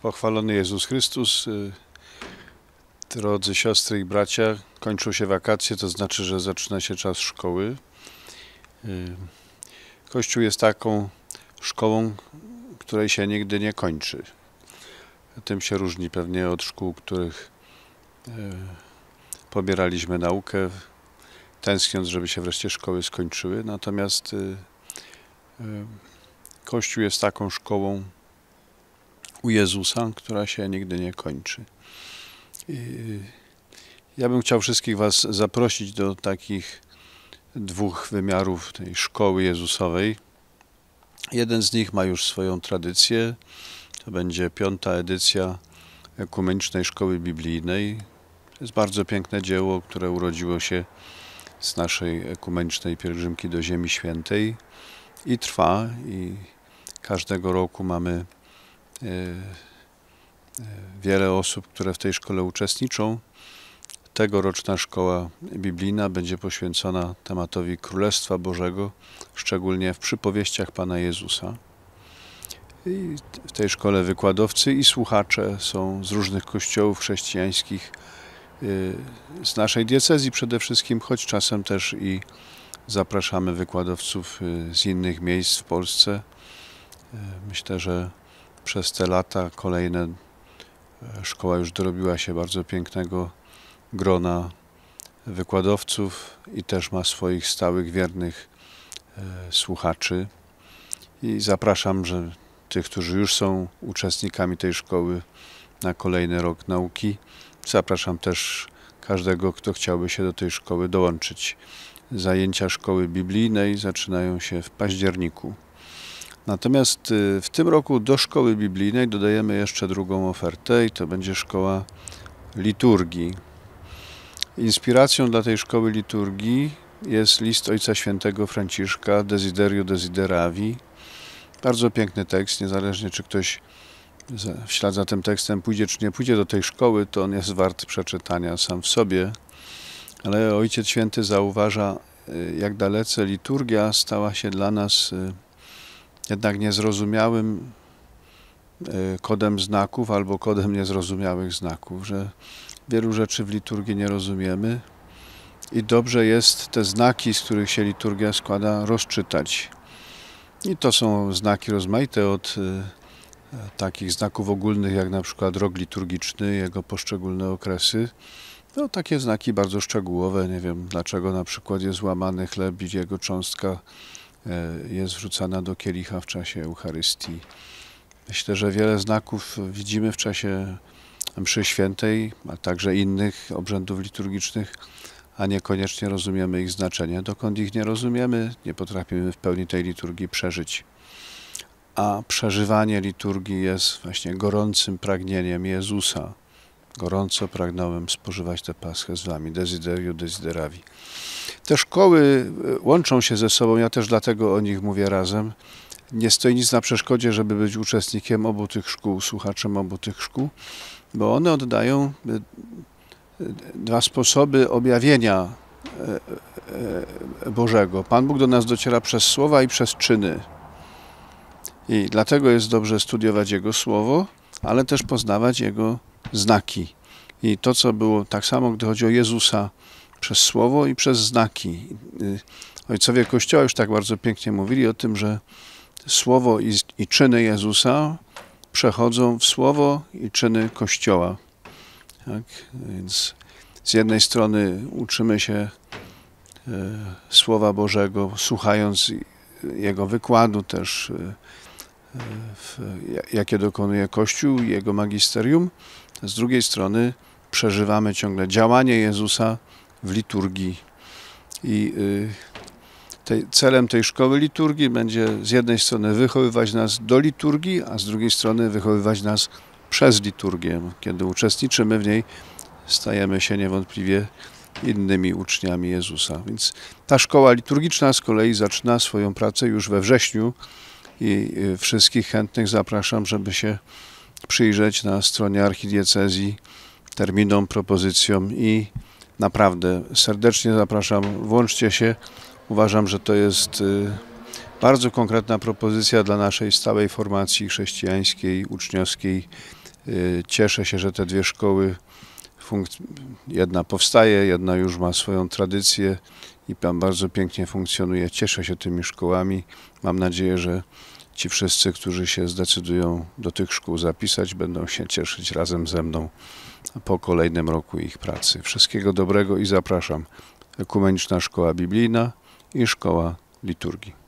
Pochwalony Jezus Chrystus. Drodzy siostry i bracia, kończą się wakacje, to znaczy, że zaczyna się czas szkoły. Kościół jest taką szkołą, której się nigdy nie kończy. Tym się różni pewnie od szkół, których pobieraliśmy naukę, tęskniąc, żeby się wreszcie szkoły skończyły. Natomiast Kościół jest taką szkołą u Jezusa, która się nigdy nie kończy. Ja bym chciał wszystkich Was zaprosić do takich dwóch wymiarów tej szkoły Jezusowej. Jeden z nich ma już swoją tradycję. To będzie 5. edycja Ekumenicznej Szkoły Biblijnej. To jest bardzo piękne dzieło, które urodziło się z naszej ekumenicznej pielgrzymki do Ziemi Świętej i trwa. I każdego roku mamy wiele osób, które w tej szkole uczestniczą. Tegoroczna szkoła biblijna będzie poświęcona tematowi Królestwa Bożego, szczególnie w przypowieściach Pana Jezusa. I w tej szkole wykładowcy i słuchacze są z różnych kościołów chrześcijańskich, z naszej diecezji przede wszystkim, choć czasem też i zapraszamy wykładowców z innych miejsc w Polsce. Myślę, że przez te lata kolejne szkoła już dorobiła się bardzo pięknego grona wykładowców i też ma swoich stałych, wiernych słuchaczy. I zapraszam, że tych, którzy już są uczestnikami tej szkoły na kolejny rok nauki, zapraszam też każdego, kto chciałby się do tej szkoły dołączyć. Zajęcia szkoły biblijnej zaczynają się w październiku. Natomiast w tym roku do szkoły biblijnej dodajemy jeszcze drugą ofertę i to będzie szkoła liturgii. Inspiracją dla tej szkoły liturgii jest list Ojca Świętego Franciszka Desiderio Desideravi. Bardzo piękny tekst, niezależnie czy ktoś w ślad za tym tekstem pójdzie czy nie pójdzie do tej szkoły, to on jest wart przeczytania sam w sobie. Ale Ojciec Święty zauważa, jak dalece liturgia stała się dla nas jednak niezrozumiałym kodem znaków albo kodem niezrozumiałych znaków, że wielu rzeczy w liturgii nie rozumiemy i dobrze jest te znaki, z których się liturgia składa, rozczytać. I to są znaki rozmaite, od takich znaków ogólnych, jak na przykład rok liturgiczny, jego poszczególne okresy, no takie znaki bardzo szczegółowe, nie wiem dlaczego na przykład jest łamany chleb i jego cząstka jest wrzucana do kielicha w czasie Eucharystii. Myślę, że wiele znaków widzimy w czasie mszy świętej, a także innych obrzędów liturgicznych, a niekoniecznie rozumiemy ich znaczenie. Dokąd ich nie rozumiemy, nie potrafimy w pełni tej liturgii przeżyć. A przeżywanie liturgii jest właśnie gorącym pragnieniem Jezusa. Gorąco pragnąłem spożywać tę Paschę z wami. Desiderio Desideravi. Te szkoły łączą się ze sobą, ja też dlatego o nich mówię razem. Nie stoi nic na przeszkodzie, żeby być uczestnikiem obu tych szkół, słuchaczem obu tych szkół, bo one oddają dwa sposoby objawienia Bożego. Pan Bóg do nas dociera przez słowa i przez czyny. I dlatego jest dobrze studiować Jego Słowo, ale też poznawać Jego znaki. I to, co było tak samo, gdy chodzi o Jezusa, przez Słowo i przez znaki. Ojcowie Kościoła już tak bardzo pięknie mówili o tym, że Słowo i czyny Jezusa przechodzą w Słowo i czyny Kościoła. Tak? Więc z jednej strony uczymy się Słowa Bożego, słuchając Jego wykładu też, jakie dokonuje Kościół i Jego magisterium. Z drugiej strony przeżywamy ciągle działanie Jezusa w liturgii. I celem tej szkoły liturgii będzie z jednej strony wychowywać nas do liturgii, a z drugiej strony wychowywać nas przez liturgię. Kiedy uczestniczymy w niej, stajemy się niewątpliwie innymi uczniami Jezusa. Więc ta szkoła liturgiczna z kolei zaczyna swoją pracę już we wrześniu i wszystkich chętnych zapraszam, żeby się przyjrzeć na stronie archidiecezji terminom, propozycjom i naprawdę serdecznie zapraszam, włączcie się. Uważam, że to jest bardzo konkretna propozycja dla naszej stałej formacji chrześcijańskiej, uczniowskiej Cieszę się, że te dwie szkoły, jedna powstaje, jedna już ma swoją tradycję i Pan bardzo pięknie funkcjonuje. Cieszę się tymi szkołami. Mam nadzieję, że ci wszyscy, którzy się zdecydują do tych szkół zapisać, będą się cieszyć razem ze mną po kolejnym roku ich pracy. Wszystkiego dobrego i zapraszam. Ekumeniczna Szkoła Biblijna i Szkoła Liturgii.